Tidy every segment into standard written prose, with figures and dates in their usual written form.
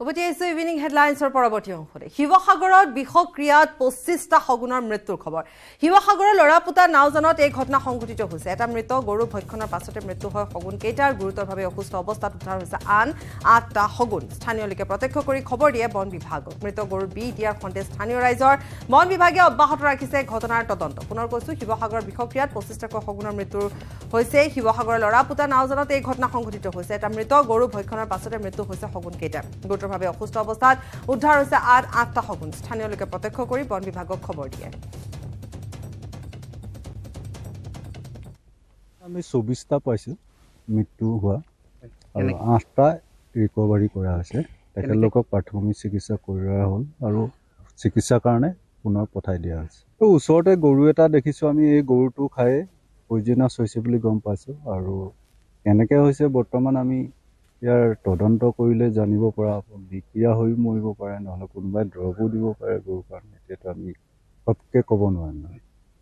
অবশ্যই ইভিনিং হেডলাইন্সৰ পৰৱৰ্তী অংশতে শিৱসাগৰত বিষক্ৰিয়াত 25টা শগুনৰ মৃত্যুৰ খবৰ শিৱসাগৰৰ লৰাপুতা নাওজানত এই ঘটনা সংঘটিত হৈছে এটা মৃত গৰু ভক্ষণৰ পাছতে মৃত্যু হয় শগুন কেইটাৰ গুৰুতৰভাৱে অসুস্থ অৱস্থাত উদ্ধাৰ হৈছে আন 8টা শগুন স্থানীয় লোকে প্ৰত্যক্ষ কৰি খবৰ দিয়ে বন বিভাগক মৃত গৰু বি দিয়াৰ খণ্ডে স্থানীয় ৰাইজৰ বন বিভাগে অব্যাহত ৰাখিছে ঘটনাৰ তদন্ত পুনৰ কৈছো শিৱসাগৰৰ বিষক্ৰিয়াত 25টাকৈ শগুনৰ মৃত্যু হৈছে শিৱসাগৰৰ লৰাপুতা নাওজানত এই ঘটনা সংঘটিত হৈছে এটা মৃত গৰু ভক্ষণৰ পাছতে মৃত্যু হৈছে শগুন কেইটা গুৰুতৰভাৱে অসুস্থ অৱস্থাত উদ্ধাৰ হৈছে 8টা শগুন স্থানীয় লোকে প্ৰত্যক্ষ কৰি বন বিভাগক খবৰ দিয়ে আমি 24টা পাইছো মৃত্যু হোৱা আৰু 8টা ৰিকভাৰি কৰা হৈছে তেখেতলোকক প্ৰাথমিক চিকিৎসা কৰা হ'ল আৰু চিকিৎসাৰ কাৰণে পুনৰ পঠাই দিয়া হৈছে তো ওচৰতে গৰু এটা দেখিছো আমি এই গৰুটো খাই পয়জনাছ হৈছে বুলি গম পাইছো আৰু কেনেকৈ হৈছে বৰ্তমান আমি ইয়াৰ তদন্ত কৰিলে জানিব পৰা বিক্ৰিয়া হৈ মৰিব পাৰে নহলে কোনোবাই দ্ৰৱো দিব পাৰে গৰুৰ কাৰণে এতিয়াতো আমি সবকে ক'ব নোৱাৰিম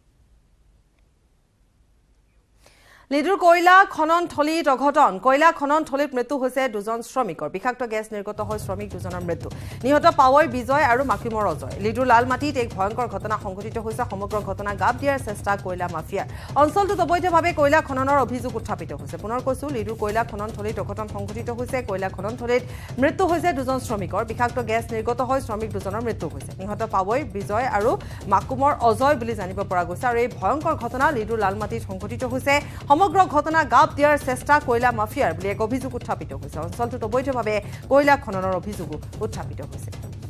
লিডুৰ কয়লা খনন থলীত অঘটন কয়লা খনন থলীত মৃত্যু হৈছে দুজন শ্ৰমিকৰ বিষাক্ত গেছ নিৰ্গত হৈ শ্ৰমিক দুজনৰ মৃত্যু নিহত পাৱৈ বিজয় আৰু মাকিমৰ অজয় লিডুৰ লালমাটিত এক ভয়ংকৰ ঘটনা সংঘটিত হৈছে সমগ্ৰ ঘটনা গাপ দিয়াৰ চেষ্টা কয়লা মাফিয়াৰ অঞ্চলটোত অবৈধভাৱে কয়লা খননৰ অভিযোগ উত্থাপিত হৈছে পুনৰ কৈছো লিডুৰ কয়লা খনন থলীত অঘটন সংঘটিত হৈছে কয়লা খনন থলীত মৃত্যু হৈছে দুজন শ্ৰমিকৰ বিষাক্ত গেছ নিৰ্গত হৈ শ্ৰমিক দুজনৰ মৃত্যু হৈছে নিহত পাৱৈ বিজয় আৰু মাকিমৰ অজয় বুলি জানিব পৰা গৈছে আৰু এই ভয়ংকৰ ঘটনা লিডুৰ লালমাটিত সংঘটিত হৈছে সমগ্ৰ ঘটনা গাপ দিয়াৰ চেষ্টা কয়লা মাফিয়াৰ বুলি এক অভিযোগ উত্থাপিত হৈছে অঞ্চলটোত অবৈধভাৱে কয়লা খননৰ অভিযোগ উত্থাপিত হৈছে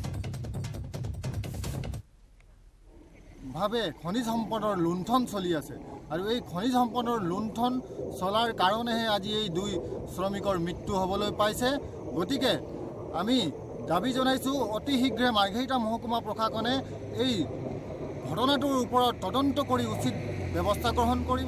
ভাবে খনিজ সম্পদৰ লুণ্ঠন চলি আছে আৰু এই খনিজ সম্পদৰ লুণ্ঠন চলাৰ কাৰণেহে আজি এই দুই শ্ৰমিকৰ মৃত্যু হ'বলৈ পাইছে গতিকে আমি দাবী জনাইছো অতি শীঘ্ৰে মাৰ্ঘেৰিটা মহকুমা প্ৰশাসনে এই ঘটনাটোৰ ওপৰত তদন্ত কৰি উচিত ব্যৱস্থা গ্ৰহণ কৰিব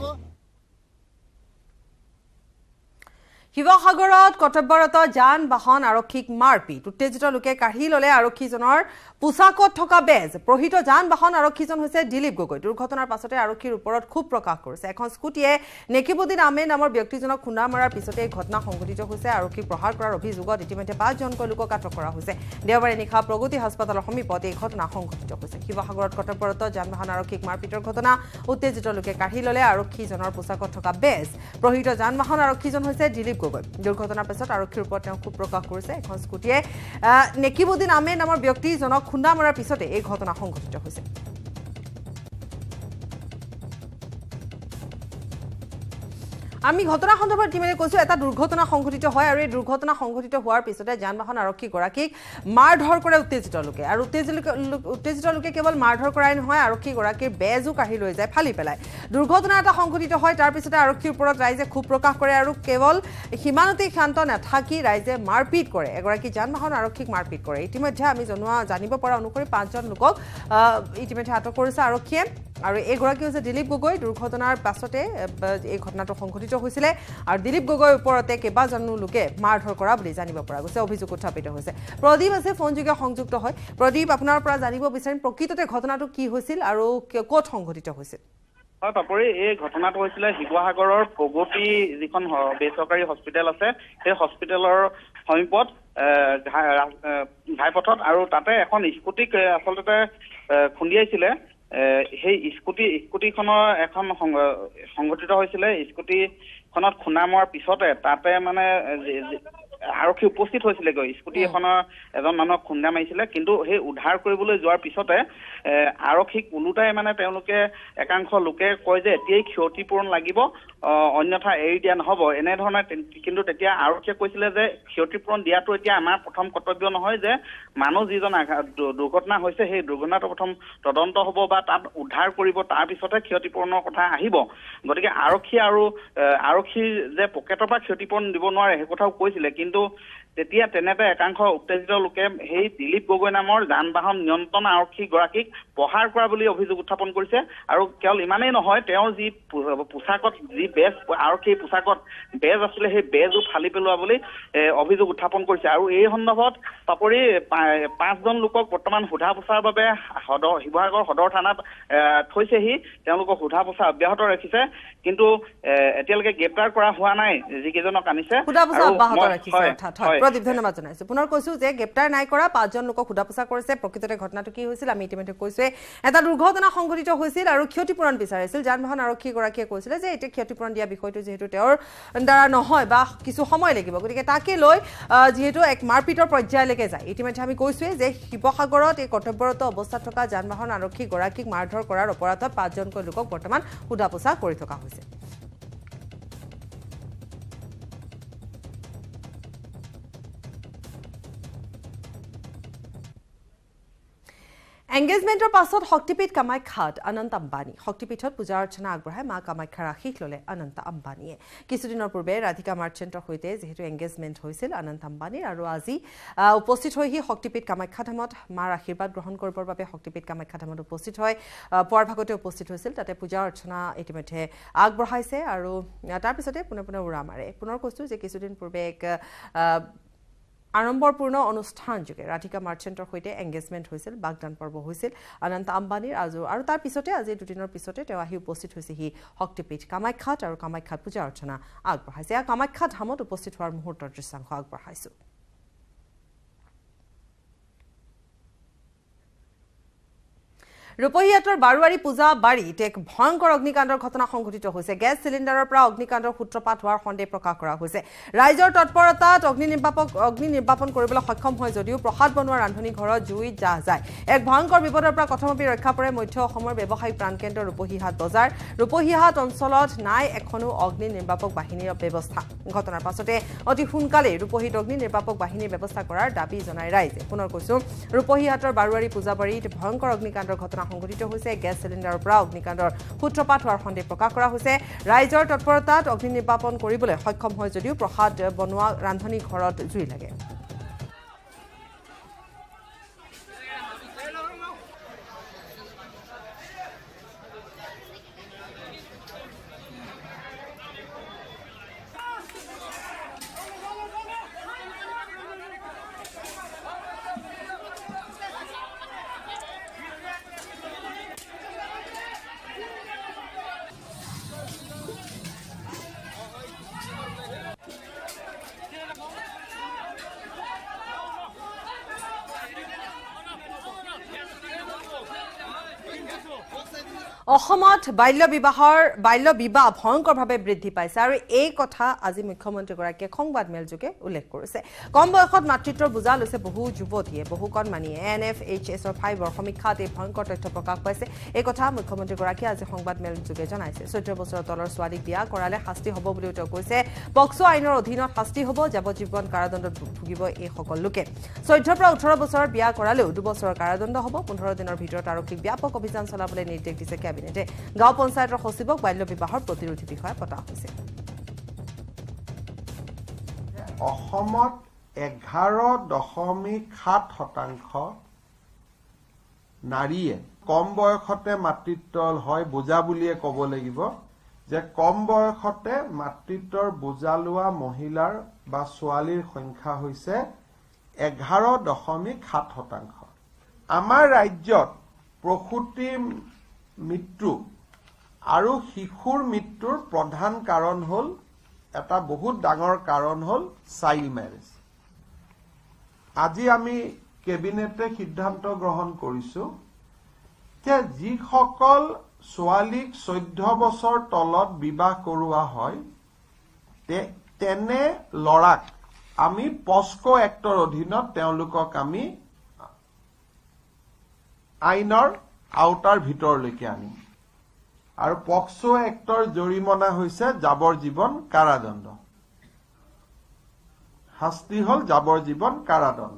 শিৱসাগৰত কৰ্তব্যৰত যান বাহন আৰক্ষীক মাৰপিট উত্তেজিত লোকে কাঢ়ি ললে আৰক্ষীজনৰ পোছাকত থকা বেজ প্ৰহিত যান বাহন আৰক্ষীজন হৈছে দিলীপ গগৈ দুৰ্ঘটনাৰ পাছতে আৰক্ষীৰ ওপৰত খুব প্ৰকাশ কৰিছে এখন স্কুটিয়ে নেকিবুদ্দিন আহমেদ নামৰ ব্যক্তিজনক খুন্দা মৰাৰ পিছতে এই ঘটনা সংঘটিত হৈছে আৰক্ষীক প্ৰহাৰ কৰাৰ অভিযোগত ইতিমধ্যে 5জনকৈ লোকক আটক কৰা হৈছে দেওবাৰে নিশা প্ৰগতি হাস্পতালৰ সমীপত এই ঘটনা সংঘটিত হৈছে শিৱসাগৰত কৰ্তব্যৰত যান বাহন আৰক্ষীক মাৰপিটৰ ঘটনা উত্তেজিত লোকে কাঢ়ি ললে আৰক্ষীজনৰ পোছাকত থকা বেজ প্ৰহিত যান বাহন আৰক্ষীজন হৈছে দিলীপ দুৰ্ঘটনাৰ পিছত আৰক্ষীৰ ওপৰত তেওঁ খুব প্ৰকাশ কৰিছে এখন স্কুটিয়ে নেকিবুদ্দিন আহমেদ নামৰ ব্যক্তিজনক খুন্দা মৰাৰ পিছতে এই ঘটনা সংঘটিত হৈছে আমি ঘটনা সন্দৰ্ভত ইতিমধ্যে কৈছো এটা দুৰ্ঘটনা সংঘটিত হয় আৰু এই দুৰ্ঘটনা সংঘটিত হোৱাৰ পিছতে যান বাহন আৰক্ষী গৰাকীক মাৰধৰ কৰে উত্তেজিত লোকে আৰু উত্তেজিত লোকে কেৱল মাৰধৰ কৰাই নহয় আৰক্ষী গৰাকীৰ বেজো কাঢ়ি লৈ যায় ফালি পেলাই দুৰ্ঘটনা এটা সংঘটিত হয় তাৰ পিছতে আৰক্ষীৰ ওপৰত ৰাইজে খুব প্ৰকাশ কৰে আৰু কেৱল সীমানতেই শান্ত নাথাকি ৰাইজে মাৰপিট কৰে এগৰাকী যান বাহন আৰক্ষীক মাৰপিট কৰে ইতিমধ্যে আমি জানিব পৰা অনুসৰি 5জন লোকক ইতিমধ্যে আটক কৰিছে আৰক্ষীয়ে আৰু এগৰাকী হৈছে দিলীপ গগৈ দুৰ্ঘটনাৰ পাছতে এই ঘটনাটো সংঘটিত হৈছিলে আৰু দিলীপ গগৈৰ ওপৰতে কেইবাজনো লোকে মাৰধৰ কৰা বুলি জানিব পৰা গৈছে অভিযোগ উত্থাপিত হৈছে প্ৰদীপ আছে ফোনযোগে সংযুক্ত হয় প্ৰদীপ আপোনাৰ পৰা জানিব বিচাৰিম প্ৰকৃততে ঘটনাটো কি হৈছিল আৰু ক'ত সংঘটিত হৈছিল হয় পাপৰি এই ঘটনাটো হৈছিলে শিৱসাগৰৰ প্ৰগতি যিখন বেচৰকাৰী হস্পিটেল আছে সেই হস্পিটেলৰ সমীপত ঘাইপথত আৰু তাতে এখন স্কুটিক আচলতে খুন্দিয়াইছিলে সেই স্কুটিখনৰ এখন সংঘটিত হৈছিলে স্কুটিখনত খুন্দা মৰাৰ পিছতে তাতে মানে আৰক্ষী উপস্থিত হৈছিলেগৈ স্কুটি এখনৰ এজন মানুহক খুন্দা মাৰিছিলে কিন্তু সেই উদ্ধাৰ কৰিবলৈ যোৱাৰ পিছতে আৰক্ষীক ওলোটাই মানে তেওঁলোকে একাংশ লোকে কয় যে এতিয়াই ক্ষতিপূৰণ লাগিব অন্যথা এৰি দিয়া নহব এনেধৰণে কিন্তু তেতিয়া আৰক্ষীয়ে কৈছিলে যে ক্ষতিপূৰণ দিয়াটো এতিয়া আমাৰ প্ৰথম কৰ্তব্য নহয় যে মানুহ যিজন দুৰ্ঘটনা হৈছে সেই দুৰ্ঘটনাটো প্ৰথম তদন্ত হ'ব বা তাত উদ্ধাৰ কৰিব তাৰ পিছতে ক্ষতিপূৰণৰ কথা আহিব গতিকে আৰক্ষী যে পকেটৰ পৰা ক্ষতিপূৰণ দিব নোৱাৰে সেই কথাও কৈছিলে কিন্তু তেতিয়া তেনেতে একাংশ উত্তেজিত লোকে সেই দিলীপ গগৈ নামৰ যান বাহন নিয়ন্ত্ৰণ আৰক্ষী গৰাকীক প্ৰহাৰ কৰা বুলি অভিযোগ উত্থাপন কৰিছে আৰু কেৱল ইমানেই নহয় তেওঁৰ যি পোছাকত যি বেজ আৰক্ষী পোছাকত বেজ আছিলে সেই বেজো ফালি পেলোৱা বুলি অভিযোগ উত্থাপন কৰিছে আৰু এই সন্দৰ্ভত পাপৰি 5জন লোকক বৰ্তমান সোধা পোছাৰ বাবে শিৱসাগৰ সদৰ থানাত থৈছেহি তেওঁলোকক সোধা পোছা অব্যাহত ৰাখিছে কিন্তু এতিয়ালৈকে গ্ৰেপ্তাৰ কৰা হোৱা নাই যিকেইজনক আনিছে প্ৰদীপ ধন্যবাদ জনাইছো পুনৰ কৈছো যে গ্ৰেপ্তাৰ নাই কৰা 5 জন লোকক খুদাপোছা কৰিছে প্ৰকৃততে ঘটনাটো কি হৈছিল আমি ইতিমধ্যে কৈছো এটা দুৰ্ঘটনা সংঘটিত হৈছিল আৰু ক্ষতিপূৰণ বিচাৰিছিল যানবাহন আৰক্ষী গৰাকীয়ে কৈছিল যে এটা ক্ষতিপূৰণ দিয়া বিষয়টো যেহেতু তেওঁৰ দ্বাৰা নহয় বা কিছু সময় লাগিব গতিকে তাকে লৈ যেহেতু এক মাৰপিটৰ পৰ্যায়লৈকে যায় ইতিমধ্যে আমি কৈছো যে শিৱসাগৰত এই কৰ্তব্যৰত অৱস্থাত থকা যানবাহন আৰক্ষী গৰাকীক মাৰধৰ কৰাৰ অপৰাধত 5 জনকৈ লোকক বৰ্তমান খুদাপোছা কৰি থকা হৈছে এংগেজমেন্টৰ পাছত শক্তিপীঠ কামাখ্যাত অনন্ত আম্বানী শক্তিপীঠত পূজা অৰ্চনা আগবঢ়াই মা কামাখ্যাৰ আশীষ ললে অনন্ত আম্বানীয়ে কিছুদিনৰ পূৰ্বে ৰাধিকা মাৰ্চেণ্টৰ সৈতে যেহেতু এংগেজমেন্ট হৈছিল অনন্ত আম্বানীৰ আৰু আজি উপস্থিত হৈহি শক্তিপীঠ কামাখ্যা ধামত মাৰ আশীৰ্বাদ গ্ৰহণ কৰিবৰ বাবে শক্তিপীঠ কামাখ্যা ধামত উপস্থিত হয় পুৱাৰ ভাগতে উপস্থিত হৈছিল তাতে পূজা অৰ্চনা ইতিমধ্যে আগবঢ়াইছে আৰু তাৰ পিছতে পুনে উৰা মাৰে পুনৰ কৈছো যে কিছুদিন পূৰ্বে এক আড়ম্বৰপূৰ্ণ অনুষ্ঠান যোগে ৰাধিকা মাৰ্চেণ্টৰ সৈতে এংগেজমেন্ট হৈছিল বাগদান পৰ্ব হৈছিল অনন্ত আম্বানীৰ আৰু তাৰ পিছতে আজি দুদিনৰ পিছতে তেওঁ আহি উপস্থিত হৈছে হি শক্তিপীঠ কামাখ্যাত আৰু কামাখ্যাত পূজা অৰ্চনা আগবঢ়াইছে কামাখ্যা ধামত উপস্থিত হোৱাৰ মুহূৰ্তৰ দৃশ্যাংশ আগবঢ়াইছো ৰূপহীয়াতৰ বাৰুৱাৰী পূজা বাৰীত এক ভয়ংকৰ অগ্নিকাণ্ডৰ ঘটনা সংঘটিত হৈছে গেছ সিলিণ্ডাৰৰ পৰা অগ্নিকাণ্ডৰ সূত্ৰপাত হোৱাৰ সন্দেহ প্ৰকাশ কৰা হৈছে ৰাইজৰ তৎপৰতাত অগ্নি নিৰ্বাপন কৰিবলৈ সক্ষম হয় যদিও প্ৰসাদ বনোৱা ৰান্ধনী ঘৰত জুই যায় এক ভয়ংকৰ বিপদৰ পৰা কথমপি ৰক্ষা পৰে মধ্য অসমৰ ব্যৱসায়িক প্ৰাণকেন্দ্ৰ ৰূপহীহাট বজাৰ ৰূপহীহাট অঞ্চলত নাই এখনো অগ্নি নিৰ্বাপক বাহিনীৰ ব্যৱস্থা ঘটনাৰ পাছতে অতি সোনকালে ৰূপহীত অগ্নি নিৰ্বাপক বাহিনীৰ ব্যৱস্থা কৰাৰ দাবী জনাই ৰাইজে পুনৰ কৈছো ৰূপহীহাটৰ বাৰুৱাৰী পূজা বাৰীত ভয়ংকৰ অগ্নিকাণ্ডৰ ঘটনা সংঘটিত হৈছে গেছ সিলিণ্ডাৰৰ পৰা অগ্নিকাণ্ডৰ সূত্ৰপাত হোৱাৰ সন্দেহ প্ৰকাশ কৰা হৈছে ৰাইজৰ তৎপৰতাত অগ্নি নিৰ্বাপন কৰিবলৈ সক্ষম হয় যদিও প্ৰসাদ বনোৱা ৰান্ধনী ঘৰত জুই লাগে অসমত বাল্য বিবাহ ভয়ংকৰভাৱে বৃদ্ধি পাইছে আৰু এই কথা আজি মুখ্যমন্ত্ৰীগৰাকীয়ে সংবাদ মেলযোগে উল্লেখ কৰিছে কম বয়সত মাতৃত্বৰ বোজা লৈছে বহু যুৱতীয়ে বহু কণমানিয়ে NFHS-ৰ 5ৰ সমীক্ষাত এই ভয়ংকৰ তথ্য প্ৰকাশ পাইছে এই কথা মুখ্যমন্ত্ৰীগৰাকীয়ে আজি সংবাদ মেলযোগে জনাইছে 14 বছৰৰ তলৰ ছোৱালীক বিয়া কৰালে শাস্তি হ'ব বুলি তেওঁ কৈছে পক্সো আইনৰ অধীনত শাস্তি হ'ব যাৱজ্জীৱন কাৰাদণ্ডত ভুগিব এই সকল লোকে 14 পৰা 18 বছৰৰ বিয়া কৰালেও 2 বছৰৰ কাৰাদণ্ড হ'ব 15 দিনৰ ভিতৰত আৰক্ষীক ব্যাপক অভিযান চলাবলৈ নিৰ্দেশ দিছে কেবিনেটে গাঁও পঞ্চায়তৰ সচিবক বাল্য বিবাহৰ প্ৰতিৰোধী বিষয়া পতা হৈছে অসমত 11.7% নাৰীয়ে কম বয়সতে মাতৃত্ব হয় বোজা বুলিয়ে ক'ব লাগিব যে কম বয়সতে মাতৃত্বৰ বোজা লোৱা মহিলাৰ বা ছোৱালীৰ সংখ্যা হৈছে 11.7%। আমাৰ ৰাজ্যত প্ৰসূতি মৃত্যু আৰু শিশুৰ মৃত্যুৰ প্ৰধান কাৰণ হ'ল এটা বহুত ডাঙৰ কাৰণ হ'ল চাইল্ড মেৰেজ। আজি আমি কেবিনেটে সিদ্ধান্ত গ্ৰহণ কৰিছো যে যিসকল ছোৱালীক 14 বছৰ তলত বিবাহ কৰোৱা হয় তেনে লৰাক আমি পস্কো এক্টৰ অধীনত তেওঁলোকক আমি আইনৰ আওতাৰ ভিতৰলৈকে আনিম আৰু পক্সো এক্টৰ জৰিমনা হৈছে যাৱজ্জীৱন কাৰাদণ্ড শাস্তি হ'ল যাৱজ্জীৱন কাৰাদণ্ড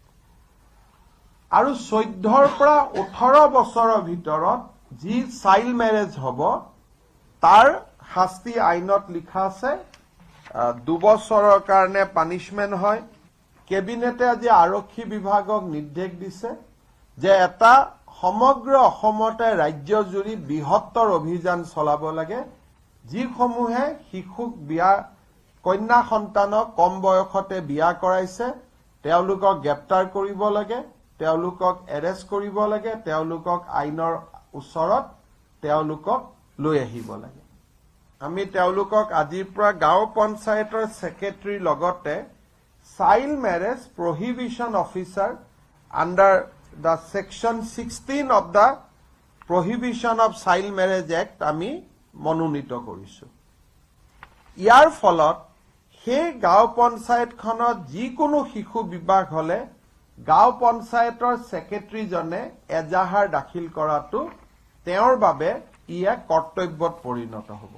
আৰু 14 পৰা 18 বছৰৰ ভিতৰত যি চাইল্ড মেৰেজ হ'ব তাৰ শাস্তি আইনত লিখা আছে 2 বছৰৰ কাৰণে পানিশমেন্ট হয়। কেবিনেটে আজি আৰক্ষী বিভাগক নিৰ্দেশ দিছে যে এটা সমগ্ৰ অসমতে ৰাজ্যজুৰি বৃহত্তৰ অভিযান চলাব লাগে যিসমূহে শিশুক বিয়া কন্যা সন্তানক কম বয়সতে বিয়া কৰাইছে তেওঁলোকক গ্ৰেপ্তাৰ কৰিব লাগে তেওঁলোকক এৰেষ্ট কৰিব লাগে তেওঁলোকক আইনৰ ওচৰত তেওঁলোকক লৈ আহিব লাগে। আমি তেওঁলোকক আজিৰ পৰা গাঁও পঞ্চায়তৰ সেক্ৰেটাৰীৰ লগতে child marriage prohibition officer under the section 16 of the Prohibition of Child Marriage Act আমি মনোনীত কৰিছো ইয়াৰ ফলত সেই গাঁও পঞ্চায়তখনত যিকোনো শিশু বিবাহ হলে গাঁও পঞ্চায়তৰ সেক্ৰেটাৰী জনে এজাহাৰ দাখিল কৰাটো তেওঁৰ বাবে ইয়া কৰ্তব্যত পৰিণত হ'ব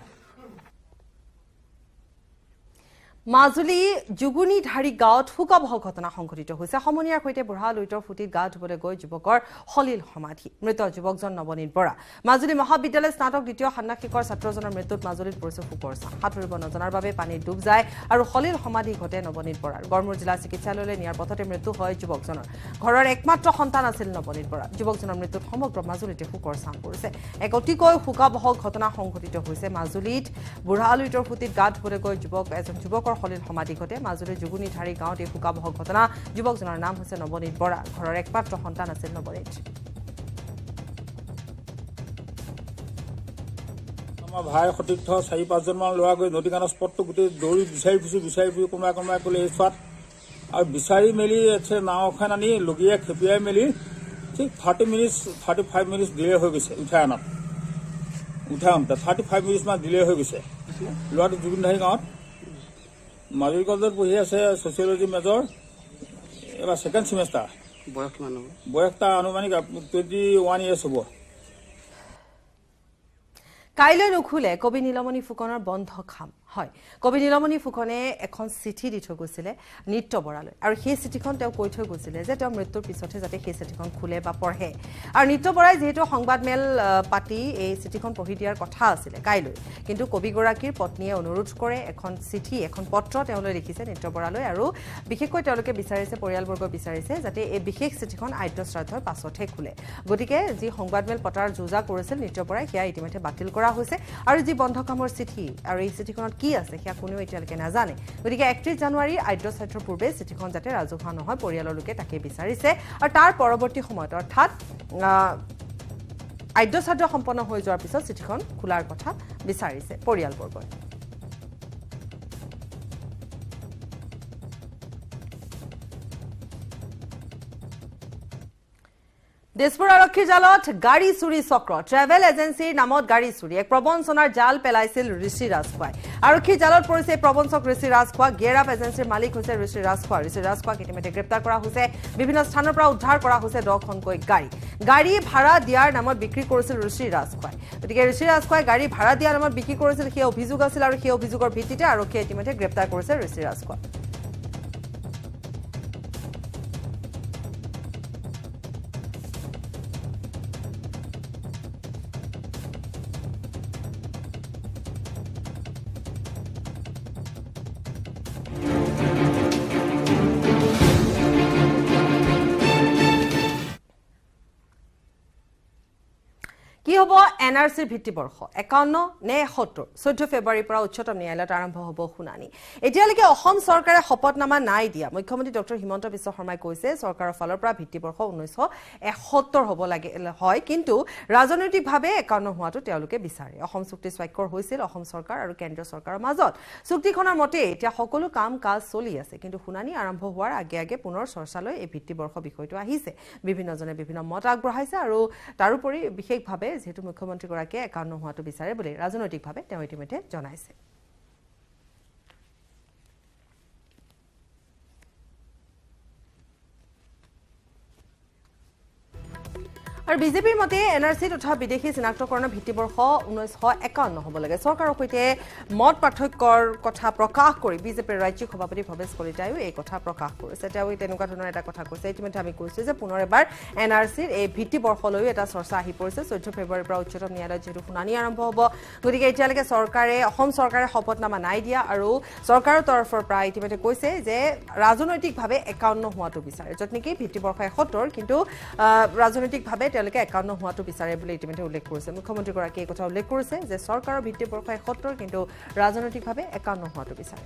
মাজুলী যুগুনিধাৰী গাঁৱত শোকাবহ ঘটনা সংঘটিত হৈছে সমনীয়াৰ সৈতে বুঢ়া লুইটৰ ফুটিত গা ধুবলৈ গৈ যুৱকৰ সলিল সমাধি মৃত যুৱকজন নৱনীত বৰা মাজুলী মহাবিদ্যালয় স্নাতক দ্বিতীয় ষান্মাসিকৰ ছাত্ৰজনৰ মৃত্যুত মাজুলীত পৰিছে শোকৰ ছাঁ সাঁতুৰিব নজনাৰ বাবে পানীত ডুব যায় আৰু সলিল সমাধি ঘটে নৱনীত বৰাৰ গড়মূৰ জিলা চিকিৎসালয়লৈ নিয়াৰ পথতে মৃত্যু হয় যুৱকজনৰ ঘৰৰ একমাত্ৰ সন্তান আছিল নৱনীত বৰা যুৱকজনৰ মৃত্যুত সমগ্ৰ মাজুলীতে শোকৰ ছাঁ পৰিছে এক অতিকৈ শোকাবহ ঘটনা সংঘটিত হৈছে মাজুলীত বুঢ়া লুইটৰ ফুটিত গা ধুবলৈ গৈ এজন যুৱকৰ সলিল সমাধি ঘটে মাজুলীৰ যুগুনিধাৰী গাঁৱত এই শোকাবহ ঘটনা যুৱকজনৰ নাম হৈছে নৱনীত বৰা ঘৰৰ একমাত্ৰ সন্তান আছিল নৱনীত আমাৰ ভাই সতীৰ্থ 4-5জন মান ল'ৰা গৈ নদী কাণৰ স্পটটো গোটেই দৌৰি বিচাৰি ফুৰি কোনোবাই ক'লে এই চোৱাত আৰু বিচাৰি মেলি নাও এখন আনি লগিয়াই খেপিয়াই মেলি ঠিক 35 মিনিট ডিলে হৈ গৈছে উঠাই আনতে 35 মিনিট মান ডিলে হৈ গৈছে ল'ৰাটো যুগুনিধাৰী গাঁৱত মাজুলী কলেজত পঢ়ি আছে ছচিয়লজি মেজৰ এবাৰ ছেকেণ্ড ছেমিষ্টাৰ বয়স কিমান হ'ব বয়স তাৰ আনুমানিক 21 ইয়াৰ্ছ হ'ব কাইলৈ নুখুলে কবি নীলমণি ফুকনৰ বন্ধ খাম হয় কবি নীলমণি ফুকনে এখন চিঠি দি থৈ গৈছিলে নিত্য বৰালৈ আৰু সেই চিঠিখন তেওঁ কৈ থৈ গৈছিলে যে তেওঁ মৃত্যুৰ পিছতহে যাতে সেই চিঠিখন খুলে বা পঢ়ে আৰু নিত্য বৰাই যেহেতু সংবাদমেল পাতি এই চিঠিখন পঢ়ি দিয়াৰ কথা আছিলে কাইলৈ কিন্তু কবিগৰাকীৰ পত্নীয়ে অনুৰোধ কৰে এখন চিঠি এখন পত্ৰ তেওঁলৈ লিখিছে নিত্য বৰালৈ আৰু বিশেষকৈ তেওঁলোকে বিচাৰিছে পৰিয়ালবৰ্গ বিচাৰিছে যাতে এই বিশেষ চিঠিখন আদ্য শ্ৰাদ্ধৰ পাছতহে খুলে গতিকে যি সংবাদমেল পতাৰ যোজা কৰিছিল নিত্য বৰাই সেয়া ইতিমধ্যে বাতিল কৰা হৈছে আৰু যি বন্ধ কামৰ চিঠি আৰু এই চিঠিখনত কি আছে সেয়া কোনেও এতিয়ালৈকে নাজানে গতিকে 31 জানুৱাৰী আদ্য শ্ৰাদ্ধৰ পূৰ্বে চিঠিখন যাতে ৰাজহুৱা নহয় পৰিয়ালৰ লোকে তাকে বিচাৰিছে আৰু তাৰ পৰৱৰ্তী সময়ত অৰ্থাৎ আদ্য শ্ৰাদ্ধ সম্পন্ন হৈ যোৱাৰ পিছত চিঠিখন খোলাৰ কথা বিচাৰিছে পৰিয়ালবৰ্গই দিছপুৰ আৰক্ষীৰ জালত গাড়ী চুৰি চক্ৰ ট্ৰেভেল এজেন্সিৰ নামত গাড়ী চুৰি এক প্ৰবঞ্চনাৰ জাল পেলাইছিল ঋষি ৰাজখোৱাই আৰক্ষীৰ জালত পৰিছে প্ৰবঞ্চক ঋষি ৰাজখোৱা গিয়াৰ আপ এজেন্সিৰ মালিক হৈছে ঋষি ৰাজখোৱাক ইতিমধ্যে গ্ৰেপ্তাৰ কৰা হৈছে বিভিন্ন স্থানৰ পৰা উদ্ধাৰ কৰা হৈছে 10খনকৈ গাড়ী ভাড়া দিয়াৰ নামত বিক্ৰী কৰিছিল ঋষি ৰাজখোৱাই গতিকে ঋষি ৰাজখোৱাই গাড়ী ভাড়া দিয়াৰ নামত বিক্ৰী কৰিছিল সেই অভিযোগ আছিল আৰু সেই অভিযোগৰ ভিত্তিতে আৰক্ষীয়ে ইতিমধ্যে গ্ৰেপ্তাৰ কৰিছে ঋষি ৰাজখোৱাক কি হ'ব এনআৰসিৰ ভিত্তিবৰ্ষ 51 নে 71 14 ফেব্ৰুৱাৰীৰ পৰা উচ্চতম ন্যায়ালয়ত আৰম্ভ হ'ব শুনানি এতিয়ালৈকে অসম চৰকাৰে শপতনামা নাই দিয়া মুখ্যমন্ত্ৰী ডক্টৰ হিমন্ত বিশ্ব শৰ্মাই কৈছে চৰকাৰৰ ফালৰ পৰা ভিত্তিবৰ্ষ 1971 হ'ব লাগে হয় কিন্তু ৰাজনৈতিকভাৱে 51 হোৱাটো তেওঁলোকে বিচাৰে অসম চুক্তি স্বাক্ষৰ হৈছিল অসম চৰকাৰ আৰু কেন্দ্ৰীয় চৰকাৰৰ মাজত চুক্তিখনৰ মতে এতিয়া সকলো কাম কাজ চলি আছে কিন্তু শুনানি আৰম্ভ হোৱাৰ আগে পুনৰ চৰ্চালৈ এই ভিত্তিবৰ্ষ বিষয়টো আহিছে বিভিন্নজনে বিভিন্ন মত আগবঢ়াইছে আৰু তাৰোপৰি বিশেষভাৱে যেহেতু মুখ্যমন্ত্ৰীগৰাকীয়ে 51 হোৱাটো বিচাৰে বুলি ৰাজনৈতিকভাৱে তেওঁ ইতিমধ্যে জনাইছে আৰু বিজেপিৰ মতে এনআৰসি তথা বিদেশী চিনাক্তকৰণৰ ভিত্তিবৰ্ষ 1951 হ'ব লাগে চৰকাৰৰ সৈতে মত পাৰ্থক্যৰ কথা প্ৰকাশ কৰি বিজেপিৰ ৰাজ্যিক সভাপতি ভৱেশ কলিতায়ো এই কথা প্ৰকাশ কৰিছে তেওঁ তেনেকুৱা ধৰণৰ এটা কথা কৈছে ইতিমধ্যে আমি কৈছো যে পুনৰ এবাৰ এনআৰসিৰ এই ভিত্তিবৰ্ষলৈও এটা চৰ্চা আহি পৰিছে 14 ফেব্ৰুৱাৰীৰ পৰা উচ্চতম ন্যায়ালয়ত যেহেতু শুনানি আৰম্ভ হ'ব গতিকে এতিয়ালৈকে অসম চৰকাৰে শপতনামা নাই দিয়া আৰু চৰকাৰৰ তৰফৰ পৰা ইতিমধ্যে কৈছে যে ৰাজনৈতিকভাৱে 51 হোৱাটো বিচাৰে য'ত নেকি ভিত্তিবৰ্ষ 71 কিন্তু ৰাজনৈতিকভাৱে তেওঁলোকে 51 হোৱাটো বিচাৰে বুলি ইতিমধ্যে উল্লেখ কৰিছে মুখ্যমন্ত্ৰীগৰাকীয়ে এই কথা উল্লেখ কৰিছে যে চৰকাৰৰ ভিত্তিবৰ্ষ 71 কিন্তু ৰাজনৈতিকভাৱে 51 হোৱাটো বিচাৰে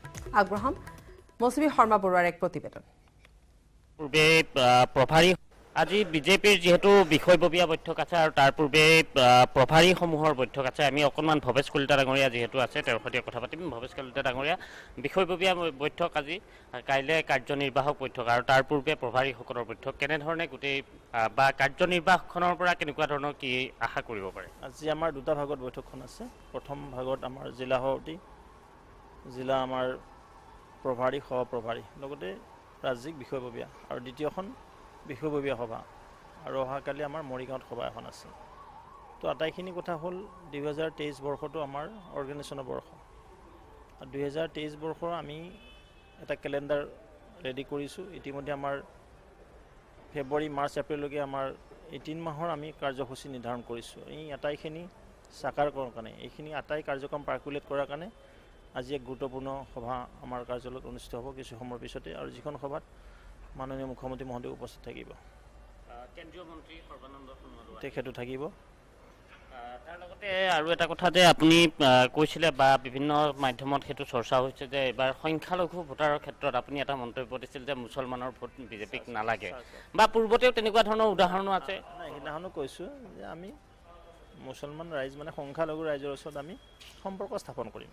আগ্ৰহম মৌচুমী শৰ্মা বৰুৱাৰ এক প্ৰতিবেদন পূৰ্বে প্ৰভাৰী আজি বিজেপিৰ যেহেতু বিষয়ববীয়া বৈঠক আছে আৰু তাৰ পূৰ্বে প্ৰভাৰীসমূহৰ বৈঠক আছে আমি অকণমান ভৱেশ কলিতা ডাঙৰীয়া যেহেতু আছে তেওঁৰ সৈতে কথা পাতিম ভৱেশ কলিতা ডাঙৰীয়া বিষয়ববীয়া বৈঠক আজি কাইলৈ কাৰ্যনিৰ্বাহক বৈঠক আৰু তাৰ পূৰ্বে প্ৰভাৰীসকলৰ বৈঠক কেনেধৰণে গোটেই বা কাৰ্যনিৰ্বাহখনৰ পৰা কেনেকুৱা ধৰণৰ কি আশা কৰিব পাৰে আজি আমাৰ দুটা ভাগত বৈঠকখন আছে প্ৰথম ভাগত আমাৰ জিলা সভাপতি জিলা আমাৰ প্ৰভাৰী সহপ্ৰভাৰী লগতে ৰাজ্যিক বিষয়ববীয়া আৰু দ্বিতীয়খন বিষয়ববীয়া সভা আৰু অহাকালি আমাৰ মৰিগাঁৱত সভা এখন আছে তো আটাইখিনি কথা হ'ল 2023 বৰ্ষটো আমাৰ অৰ্গেনাইজেশ্যনৰ বৰ্ষ আৰু 2023 বৰ্ষৰ আমি এটা কেলেণ্ডাৰ ৰেডি কৰিছোঁ ইতিমধ্যে আমাৰ ফেব্ৰুৱাৰী মাৰ্চ এপ্ৰিললৈকে আমাৰ 18 মাহৰ আমি কাৰ্যসূচী নিৰ্ধাৰণ কৰিছোঁ এই আটাইখিনি সাকাৰ কৰাৰ কাৰণে এইখিনি আটাই কাৰ্যক্ৰম পাৰ্কুলেট কৰাৰ কাৰণে আজি এক গুৰুত্বপূৰ্ণ সভা আমাৰ কাৰ্যালয়ত অনুষ্ঠিত হ'ব কিছু সময়ৰ পিছতে আৰু যিখন সভাত মাননীয় মুখ্যমন্ত্ৰী মহোদয় উপস্থিত থাকিব কেন্দ্ৰীয় মন্ত্ৰী সৰ্বানন্দ সোণোৱাল তেখেতো থাকিব তাৰ লগতে আৰু এটা কথা যে আপুনি কৈছিলে বা বিভিন্ন মাধ্যমত সেইটো চৰ্চা হৈছে যে এবাৰ সংখ্যালঘু ভোটাৰৰ ক্ষেত্ৰত আপুনি এটা মন্তব্য দিছিল যে মুছলমানৰ ভোট বিজেপিক নালাগে বা পূৰ্বতেও তেনেকুৱা ধৰণৰ উদাহৰণো আছে সেইদিনাখনো কৈছোঁ যে আমি মুছলমান ৰাইজ মানে সংখ্যালঘু ৰাইজৰ ওচৰত আমি সম্পৰ্ক স্থাপন কৰিম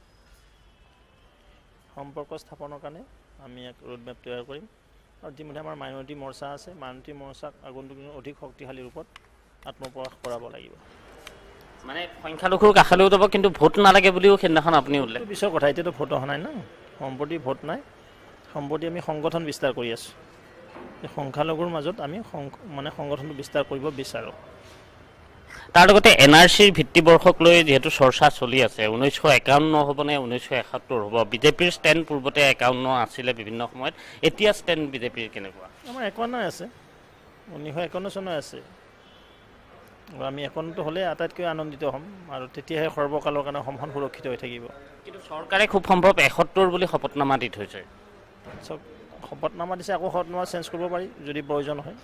সম্পৰ্ক স্থাপনৰ কাৰণে আমি এক ৰোডমেপ তৈয়াৰ কৰিম আৰু ইতিমধ্যে আমাৰ মাইনৰিটি মৰ্চা আছে মাইনৰিটি মৰ্চাক আগন্তুক দিনত অধিক শক্তিশালী ৰূপত আত্মপ্ৰকাশ কৰাব লাগিব মানে সংখ্যালঘুৰ কাষলৈও যাব কিন্তু ভোট নালাগে বুলিও সেইদিনাখন আপুনি উল্লেখ পিছৰ কথা এতিয়াতো ভোট অহা নাই ন সম্প্ৰতি ভোট নাই সম্প্ৰতি আমি সংগঠন বিস্তাৰ কৰি আছোঁ এই সংখ্যালঘুৰ মাজত আমি মানে সংগঠনটো বিস্তাৰ কৰিব বিচাৰোঁ তাৰ লগতে NRCৰ ভিত্তিবৰ্ষক লৈ যেহেতু চৰ্চা চলি আছে 1951 হ'ব নে 1971 হ'ব বিজেপিৰ ষ্টেণ্ড পূৰ্বতে 51 আছিলে বিভিন্ন সময়ত এতিয়া ষ্টেণ্ড বিজেপিৰ কেনেকুৱা আমাৰ 51 আছে 1951 চনৰ আছে আমি 51টো হ'লে আটাইতকৈ আনন্দিত হ'ম আৰু তেতিয়াহে সৰ্বকালৰ কাৰণে অসমখন সুৰক্ষিত হৈ থাকিব কিন্তু চৰকাৰে খুব সম্ভৱ 71 বুলি শপতনামা দি থৈছে শপতনামা দিছে আকৌ শপতনামা চেঞ্জ কৰিব পাৰি যদি প্ৰয়োজন হয়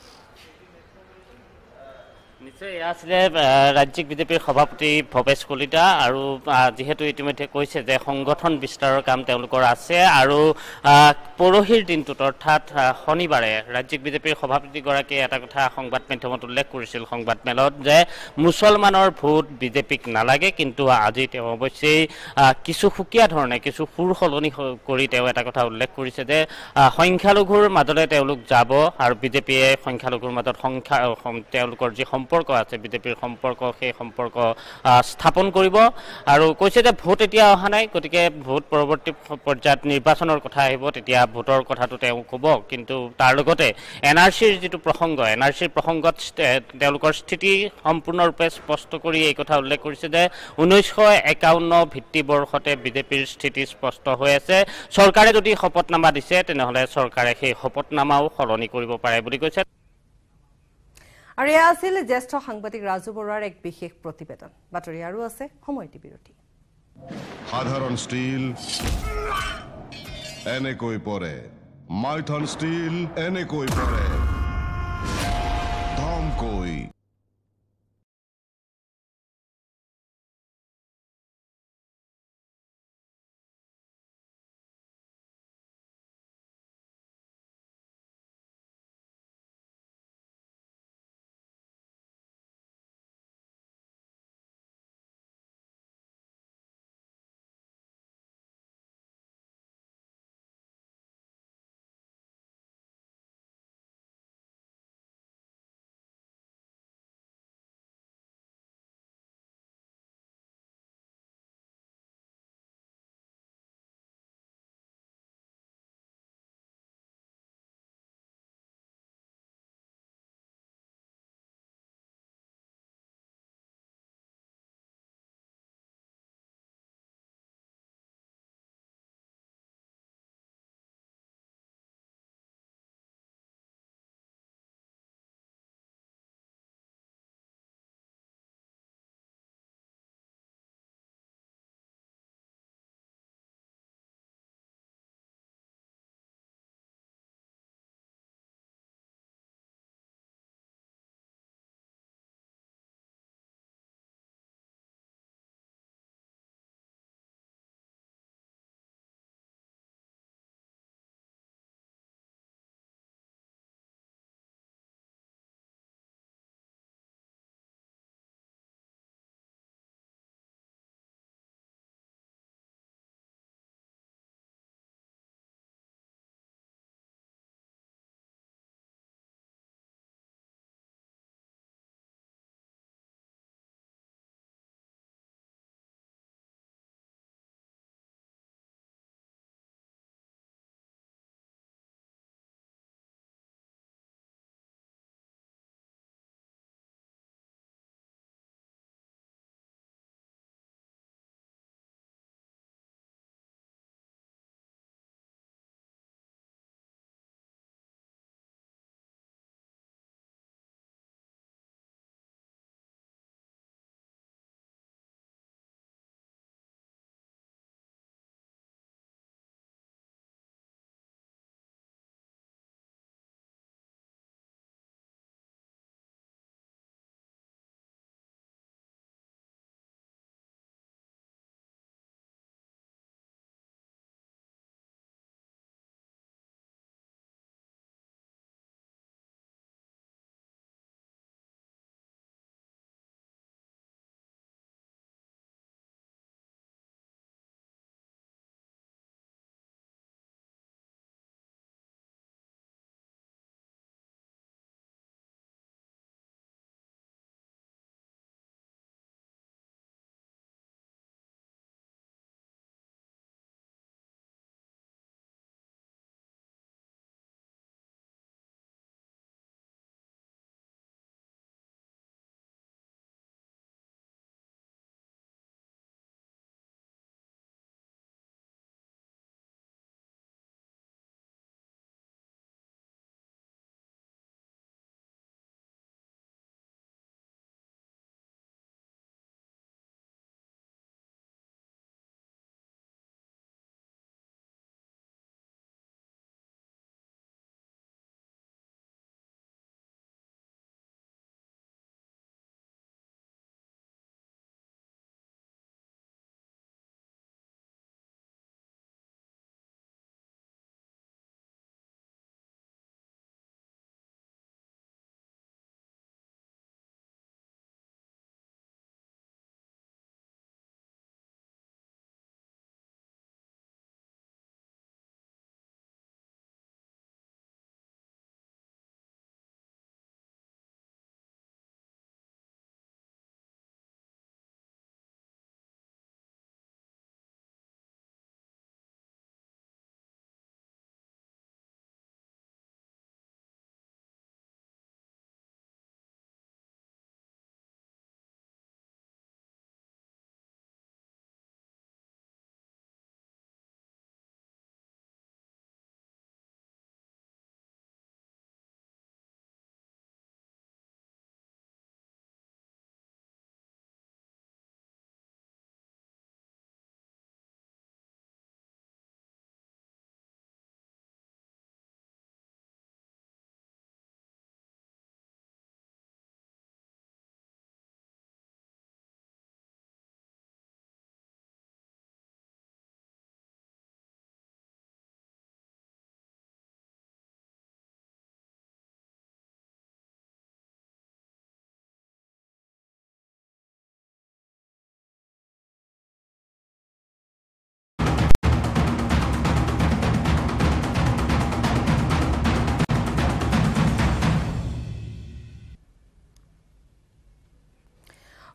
নিশ্চয় এয়া আছিলে ৰাজ্যিক বিজেপিৰ সভাপতি ভৱেশ কলিতা আৰু যেহেতু ইতিমধ্যে কৈছে যে সংগঠন বিস্তাৰৰ কাম তেওঁলোকৰ আছে আৰু পৰহিৰ দিনটোত অৰ্থাৎ শনিবাৰে ৰাজ্যিক বিজেপিৰ সভাপতিগৰাকীয়ে এটা কথা সংবাদ মাধ্যমত উল্লেখ কৰিছিল সংবাদ মেলত যে মুছলমানৰ ভোট বিজেপিক নালাগে কিন্তু আজি তেওঁ অৱশ্যেই কিছু সুকীয়া ধৰণে কিছু সুৰ সলনি কৰি তেওঁ এটা কথা উল্লেখ কৰিছে যে সংখ্যালঘুৰ মাজলৈ তেওঁলোক যাব আৰু বিজেপিয়ে সংখ্যালঘুৰ মাজত তেওঁলোকৰ যি সম্পৰ্ক আছে বিজেপিৰ সম্পৰ্ক সেই সম্পৰ্ক স্থাপন কৰিব আৰু কৈছে যে ভোট এতিয়া অহা নাই গতিকে ভোট পৰৱৰ্তী পৰ্যায়ত নিৰ্বাচনৰ কথা আহিব তেতিয়া ভোটৰ কথাটো তেওঁ ক'ব কিন্তু তাৰ লগতে NRCৰ যিটো প্ৰসংগ NRCৰ প্ৰসংগত তেওঁলোকৰ স্থিতি সম্পূৰ্ণৰূপে স্পষ্ট কৰি এই কথা উল্লেখ কৰিছে যে 1951 ভিত্তিবৰ্ষতে বিজেপিৰ স্থিতি স্পষ্ট হৈ আছে চৰকাৰে যদি শপতনামা দিছে তেনেহ'লে চৰকাৰে সেই শপতনামাও সলনি কৰিব পাৰে বুলি কৈছে আৰু এয়া আছিল জ্যেষ্ঠ সাংবাদিক ৰাজু বৰুৱাৰ এক বিশেষ প্ৰতিবেদন বাতৰি আৰু আছে সময়টি বিৰতি সাধাৰণ ষ্টীল এনেকৈ পৰে মাইথন ষ্টীল এনেকৈ পৰে ধমকৈ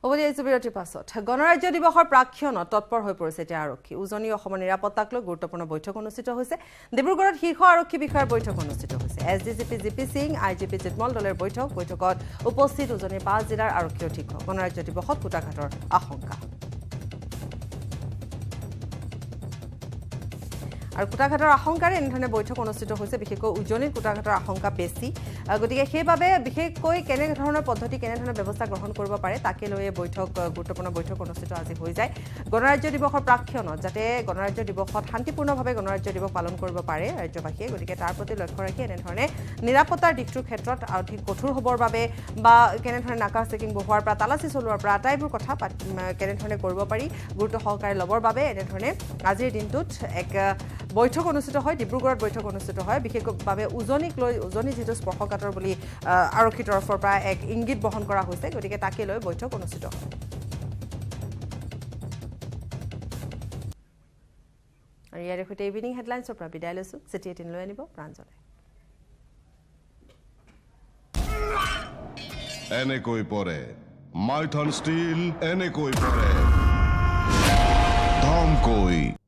বিৰতিৰ পাছত গণৰাজ্য দিৱসৰ প্ৰাক্ষণত তৎপৰ হৈ পৰিছে এতিয়া আৰক্ষী উজনি অসমৰ নিৰাপত্তাক লৈ গুৰুত্বপূৰ্ণ বৈঠক অনুষ্ঠিত হৈছে ডিব্ৰুগড়ত শীৰ্ষ আৰক্ষী বিষয়াৰ বৈঠক অনুষ্ঠিত হৈছে ADGP GP Singh IGP Jitmal দলৰ বৈঠকত উপস্থিত উজনিৰ 5 জিলাৰ আৰক্ষী অধীক্ষক গণৰাজ্য দিৱসত কুটাঘাটৰ আশংকা আৰু কুটাঘাটৰ আশংকাৰে এনেধৰণে বৈঠক অনুষ্ঠিত হৈছে বিশেষকৈ উজনিৰ কুটাঘাটৰ আশংকা বেছি গতিকে সেইবাবে বিশেষকৈ কেনে ধৰণৰ পদ্ধতি কেনে ধৰণৰ ব্যৱস্থা গ্ৰহণ কৰিব পাৰে তাকে লৈ গুৰুত্বপূৰ্ণ বৈঠক অনুষ্ঠিত আজি হৈ যায় গণৰাজ্য দিৱসৰ প্ৰাক্ষণত যাতে গণৰাজ্য দিৱসত শান্তিপূৰ্ণভাৱে গণৰাজ্য দিৱস পালন কৰিব পাৰে ৰাজ্যবাসীয়ে গতিকে তাৰ প্ৰতি লক্ষ্য ৰাখি এনেধৰণে নিৰাপত্তাৰ দিশটোৰ ক্ষেত্ৰত অধিক কঠোৰ হ'বৰ বাবে বা কেনেধৰণে নাকা চেকিং বহোৱাৰ পৰা তালাচী চলোৱাৰ পৰা আটাইবোৰ কথা কেনেধৰণে কৰিব পাৰি গুৰুত্ব সহকাৰে ল'বৰ বাবে এনেধৰণে আজিৰ দিনটোত এক বৈঠক অনুষ্ঠিত হয় ডিব্ৰুগড়ত বৈঠক অনুষ্ঠিত হয় বিশেষভাৱে উজনিক লৈ উজনি যেটো স্পৰ্শকাতৰ বুলি আৰক্ষী তৰফৰ পৰা এক ইংগিত বহন কৰা হৈছে গতিকে তাকে লৈ বৈঠক অনুষ্ঠিত হয় আৰু ইয়াৰ সৈতে ইভিনিং হেডলাইন্সৰ পৰা বিদায় লৈছো চিটি 18 লৈ আনিব প্ৰাঞ্জলে এনেকৈ পৰে মাইথন ষ্টীল এনেকৈ পৰে ধমকৈ